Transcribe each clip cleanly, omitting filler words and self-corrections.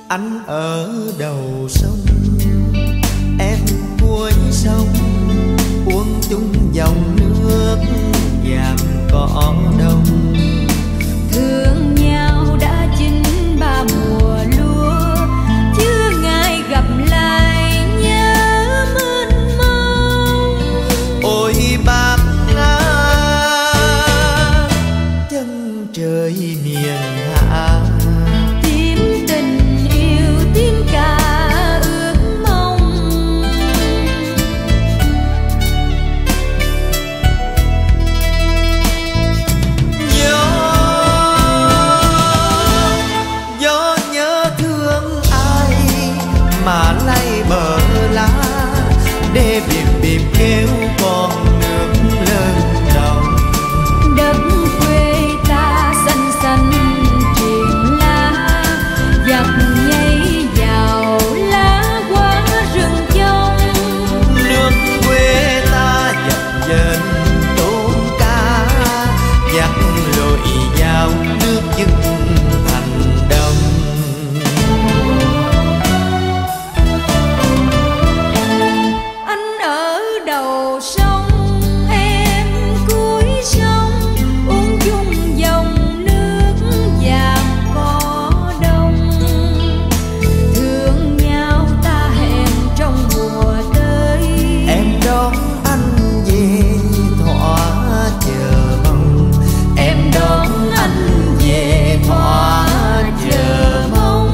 Anh ở đầu sông, em cuối sông, uống chung dòng nước vàm cỏ đông. Thương nhau đã chín ba mùa lúa, chưa ngày gặp lại nhớ mênh mông. Ôi bác ngát chân trời miền Hạ, Tim tình yêu tim cả ước mong. Gió nhớ thương ai mà lay bờ lá, để biệt biệt kêu con nước lên đồng. Đất quê ta xanh xanh triền lá, giặc nhảy vào lá qua rừng trong. Nước quê ta dập dềnh tôm cá, giặc lội vào nước dưng thành đông. Anh ở đầu sông, em cuối sông, uống chung dòng nước vàm cỏ đông. Thương nhau ta hẹn trong mùa tới, Em đón anh về thỏa chờ mong, em đón anh về thỏa chờ mong.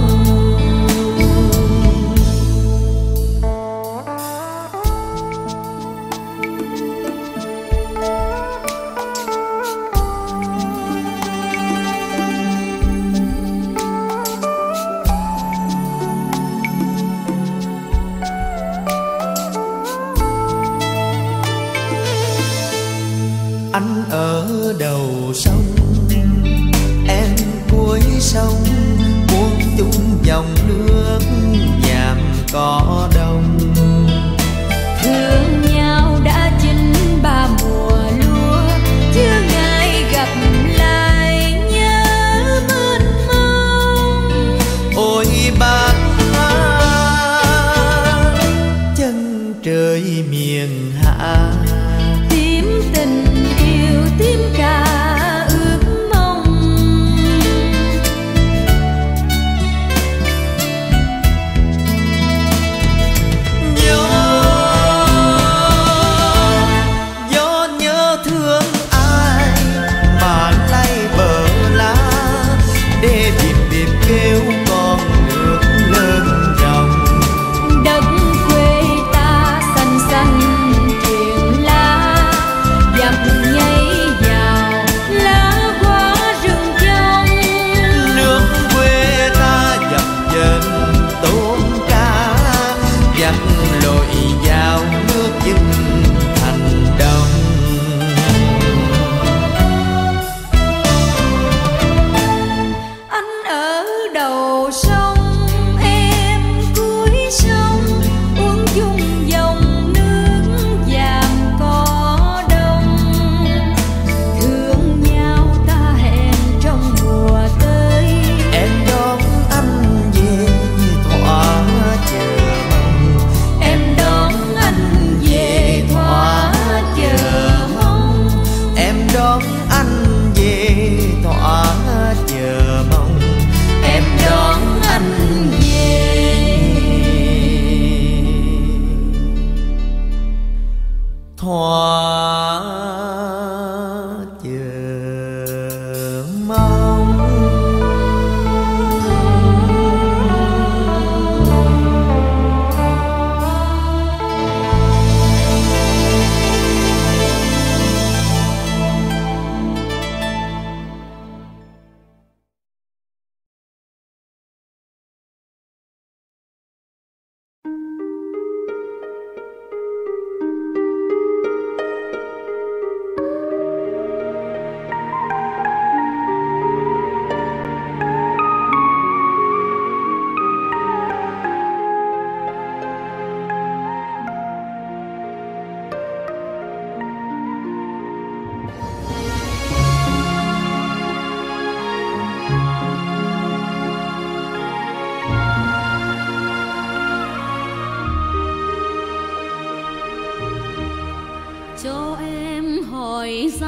Anh ở đầu sông, em cuối sông, uống chung dòng nước vàm cỏ đông. thương nhau đã chín ba mùa lúa, chưa ngày gặp lại nhớ mênh mông. Ôi bác ngát chân trời miền Hạ, Tim tình yêu tim cả ước mong.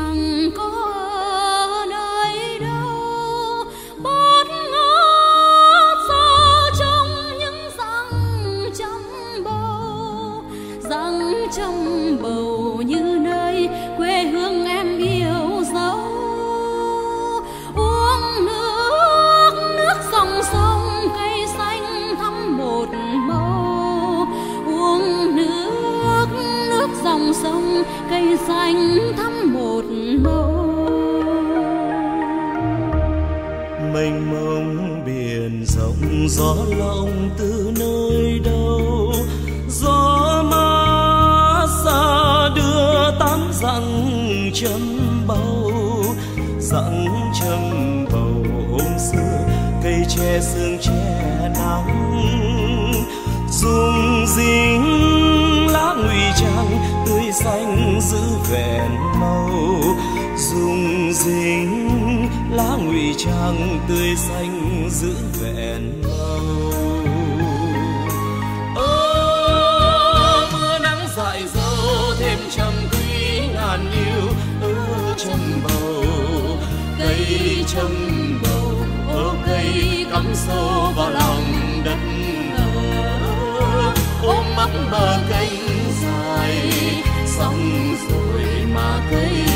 rằng có ở nơi đâu bát ngát xa trong những răng trong bầu như nơi quê hương em yêu dấu. Uống nước dòng sông cây xanh thắm một màu. Uống nước dòng sông cây xanh thắm một màu. Mênh mông biển rộng gió lộng từ nơi đâu, gió mát xa đưa tám dặng châm bầu. Dặng châm bầu hôm xưa cây tre sương che nắng, dùng dính lá ngụy trang tươi xanh giữ vẹn màu. Dùng dính lá ngụy trang tươi xanh giữ vẹn màu. Mưa nắng dại dâu thêm trầm quý ngàn yêu châm bầu. Cây châm bầu cây cắm sâu vào lòng đất, ôm mắt bờ kênh dài xong rồi mà cây